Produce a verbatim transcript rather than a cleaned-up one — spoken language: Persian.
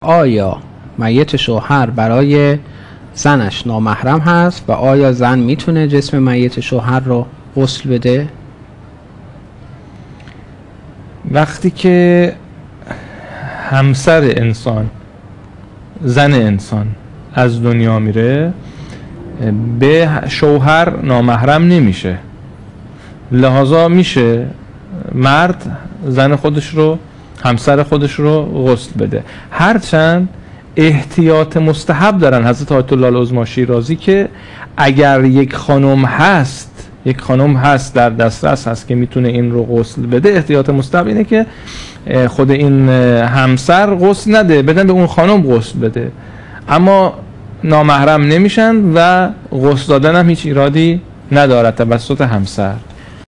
آیا میت شوهر برای زنش نامحرم هست و آیا زن میتونه جسم میت شوهر رو غسل بده؟ وقتی که همسر انسان، زن انسان از دنیا میره، به شوهر نامحرم نمیشه، لحاظا میشه مرد زن خودش رو، همسر خودش رو غسل بده. هرچند احتیاط مستحب دارن حضرت آیت الله العظمی شیرازی که اگر یک خانم هست یک خانم هست در دسترس هست که میتونه این رو غسل بده، احتیاط مستحب اینه که خود این همسر غسل نده، بدن به اون خانم غسل بده. اما نامحرم نمیشن و غسل دادن هم هیچ ایرادی ندارد توسط همسر.